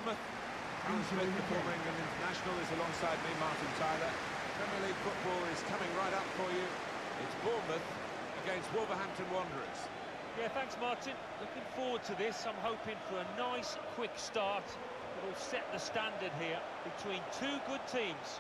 Bournemouth. Alan Smith, the former England international, is alongside me, Martin Tyler. Premier League football is coming right up for you. It's Bournemouth against Wolverhampton Wanderers. Yeah, thanks, Martin. Looking forward to this. I'm hoping for a nice, quick start that will set the standard here between two good teams.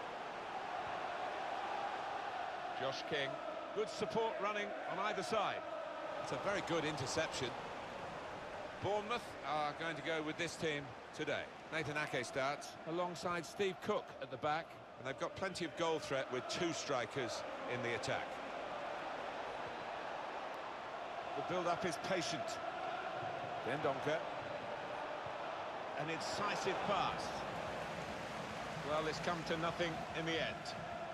Josh King, good support running on either side. It's a very good interception. Bournemouth are going to go with this team today. Nathan Ake starts alongside Steve Cook at the back, and they've got plenty of goal threat with two strikers in the attack. The build-up is patient. Dendoncker. An incisive pass. Well, it's come to nothing in the end.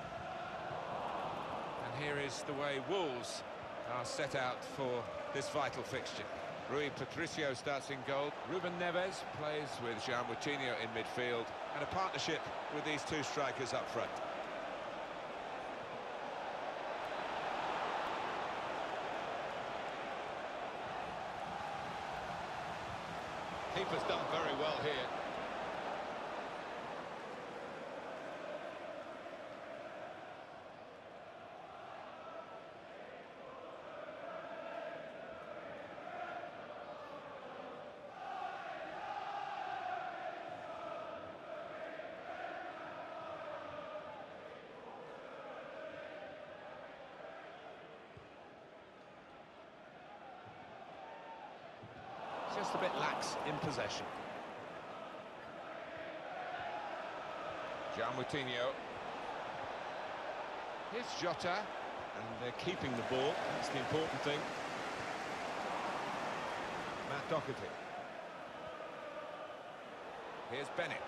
And here is the way Wolves are set out for this vital fixture. Rui Patricio starts in goal. Ruben Neves plays with João Moutinho in midfield, and a partnership with these two strikers up front. Keeper's done very well here. Just a bit lax in possession. João Moutinho. Here's Jota, and they're keeping the ball. That's the important thing. Matt Doherty. Here's Bennett.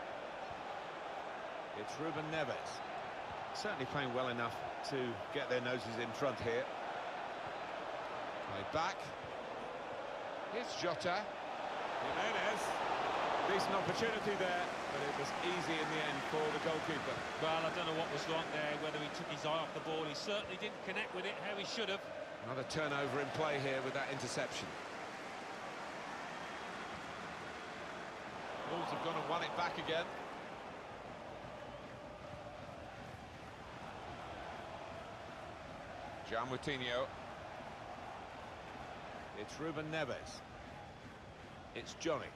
It's Ruben Neves. Certainly playing well enough to get their noses in front here. Played back. Here's Jota. Jimenez. Decent opportunity there, but it was easy in the end for the goalkeeper. Well, I don't know what was wrong there, whether he took his eye off the ball. He certainly didn't connect with it how he should have. Another turnover in play here with that interception. Wolves have gone and won it back again. João Moutinho. It's Ruben Neves. It's Johnny.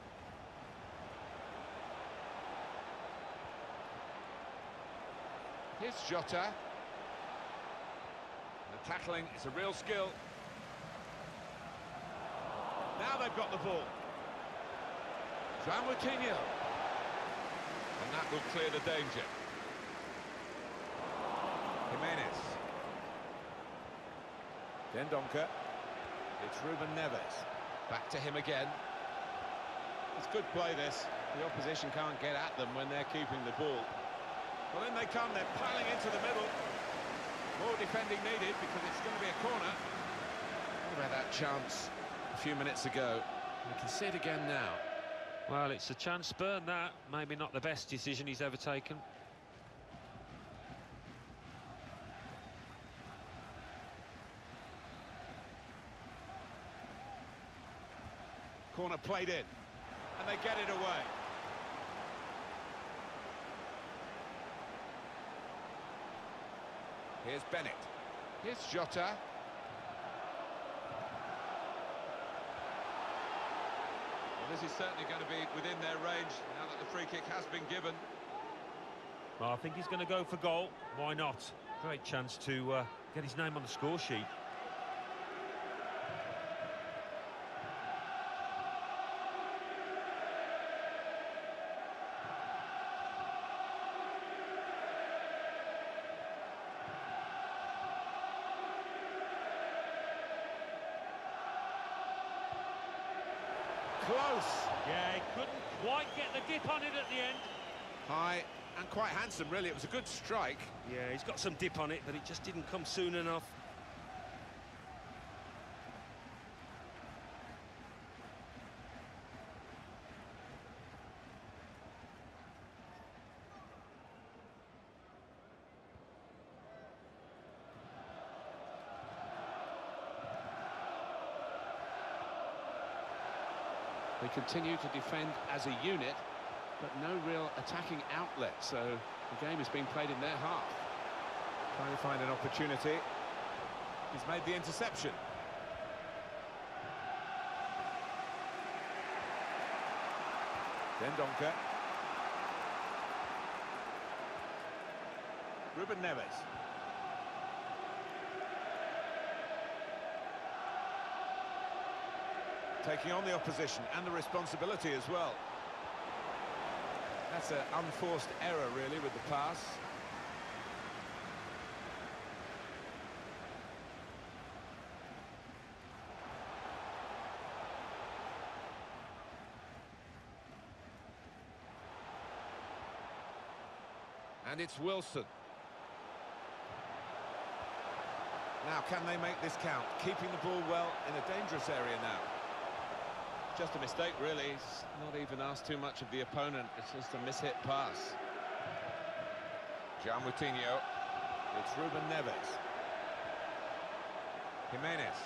Here's Jota. The tackling is a real skill. Now they've got the ball. João Moutinho. And that will clear the danger. Jimenez. Dendoncker. It's Ruben Neves. Back to him again. It's good play, this. The opposition can't get at them when they're keeping the ball. Well, in they come. They're piling into the middle. More defending needed because it's going to be a corner. What about that chance a few minutes ago? We can see it again now. Well, it's a chance spurned, that. Maybe not the best decision he's ever taken. Corner played in, and they get it away. Here's Bennett. Here's Jota. Well, this is certainly going to be within their range now that the free kick has been given. Well, I think he's going to go for goal. Why not? Great chance to get his name on the score sheet. Close. Yeah, he couldn't quite get the dip on it at the end. High and quite handsome, really. It was a good strike. Yeah, he's got some dip on it, but it just didn't come soon enough. They continue to defend as a unit, but no real attacking outlet, so the game is being played in their half. Trying to find an opportunity. He's made the interception. Dendoncker. Ruben Neves. Taking on the opposition and the responsibility as well. That's an unforced error, really, with the pass. And it's Wilson. Now, can they make this count? Keeping the ball well in a dangerous area now. Just a mistake, really. He's not even asked too much of the opponent. It's just a mishit pass. João Moutinho. It's Ruben Neves. Jimenez.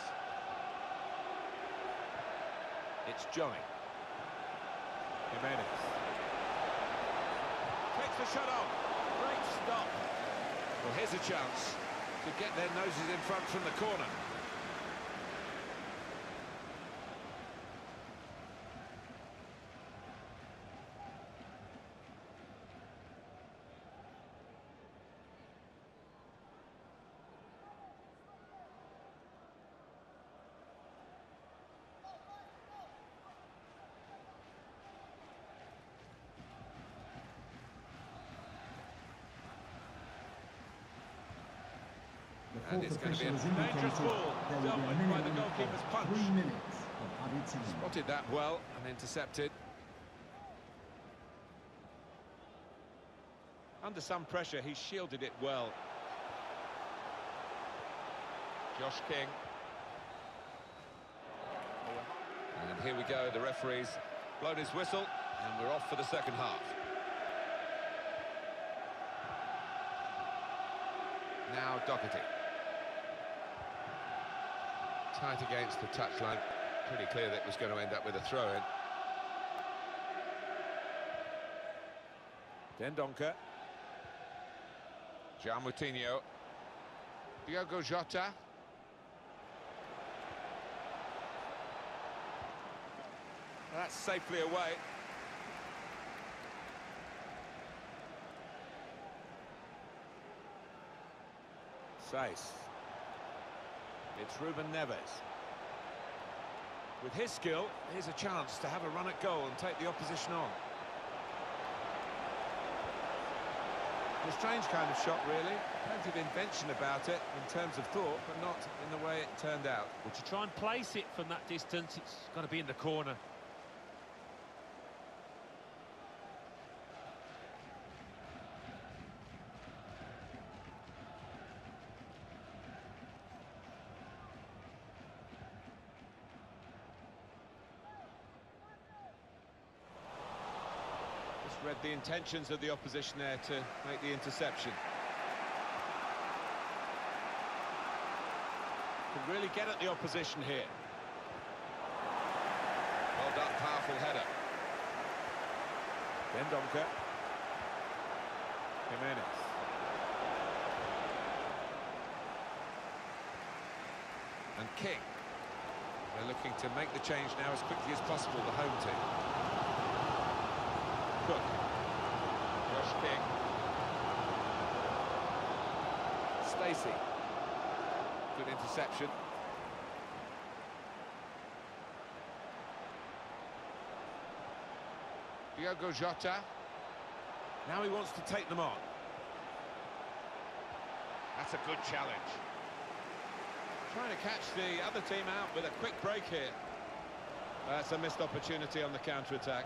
It's Johnny. Jimenez. Takes the shot off. Great stop. Well, here's a chance to get their noses in front from the corner. And it's going to be a dangerous ball, dealt with by the goalkeeper's punch. 3 minutes of added time. Spotted that well and intercepted. Under some pressure, he shielded it well. Josh King. And here we go, the referee's blown his whistle, and we're off for the second half. Now Doherty. Tight against the touchline. Pretty clear that it was going to end up with a throw-in. Dendoncker. João Moutinho. Diogo Jota. That's safely away. Saïss. It's Ruben Neves. With his skill, here's a chance to have a run at goal and take the opposition on. A strange kind of shot, really. Plenty of invention about it in terms of thought, but not in the way it turned out. Well, to try and place it from that distance, it's got to be in the corner. Read the intentions of the opposition there to make the interception. Can really get at the opposition here. Well done, powerful header. Dendoncker. Jimenez. And King. They're looking to make the change now as quickly as possible, the home team. Cook. Josh King. Stacey. Good interception. Diogo Jota. Now he wants to take them on. That's a good challenge. Trying to catch the other team out with a quick break here. That's a missed opportunity on the counter-attack.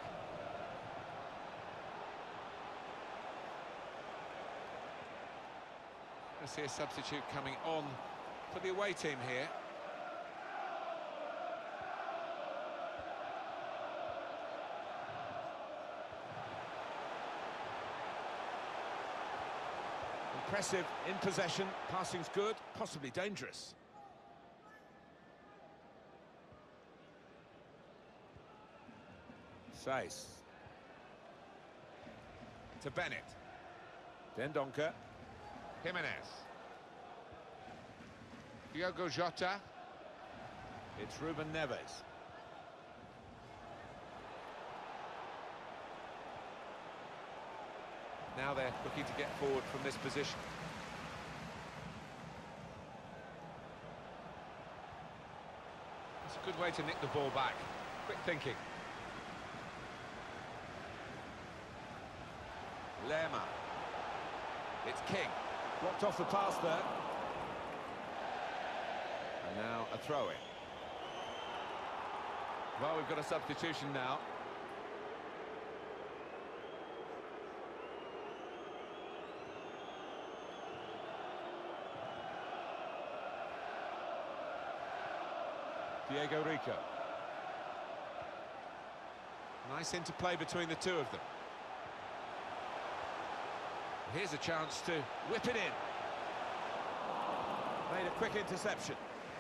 I see a substitute coming on for the away team here. Impressive in possession, passing's good, possibly dangerous. Saïs. To Bennett. Dendoncker. Jimenez. Diogo Jota. It's Ruben Neves. Now they're looking to get forward from this position. It's a good way to nick the ball back. Quick thinking. Lerma. It's King. Blocked off the pass there. And now a throw-in. Well, we've got a substitution now. Diego Rico. Nice interplay between the two of them. Here's a chance to whip it in. Made a quick interception.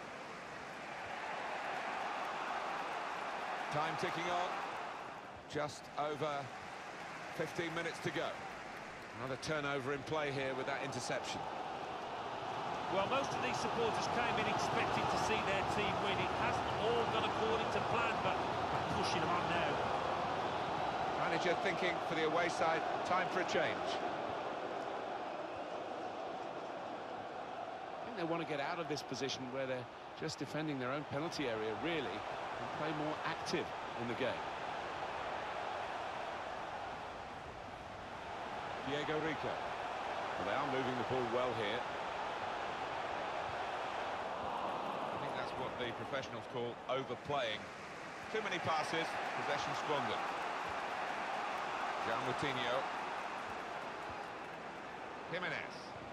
Time ticking on. Just over 15 minutes to go. Another turnover in play here with that interception. Well, most of these supporters came in expecting to see their team win. It hasn't all gone according to plan, but they're pushing them on now. Manager thinking for the away side, time for a change. I think they want to get out of this position where they're just defending their own penalty area, really, and play more active in the game. Diego Rico. Well, they are moving the ball well here. What the professionals call overplaying. Too many passes, possession squandered. João Moutinho. Jimenez.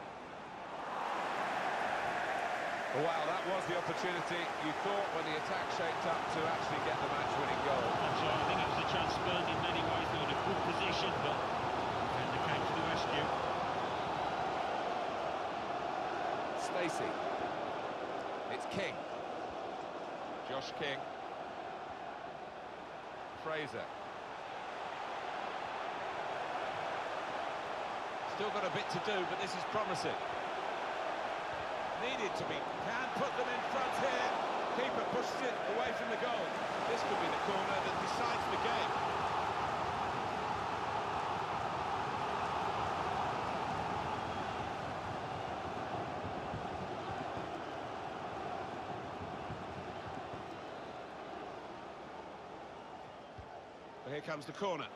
Oh, wow, that was the opportunity you thought when the attack shaped up to actually get the match-winning goal. That's right. I think it was a chance spurned in many ways. They were in a good position, but then they came to the rescue. Stacey. It's King. Josh King. Fraser. Still got a bit to do, but this is promising. Needed to be. Can put them in front here. Keeper pushes it away from the goal. This could be the corner that decides the game. Here comes the corner.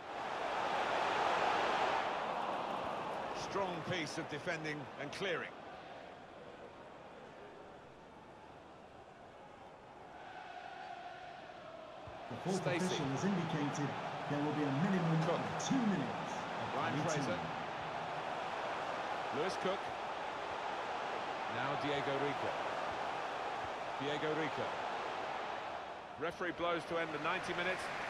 Strong piece of defending and clearing. The fourth official has indicated there will be a minimum of 2 minutes. Ryan Fraser. Lewis Cook. Now Diego Rico. Diego Rico. Referee blows to end the 90 minutes.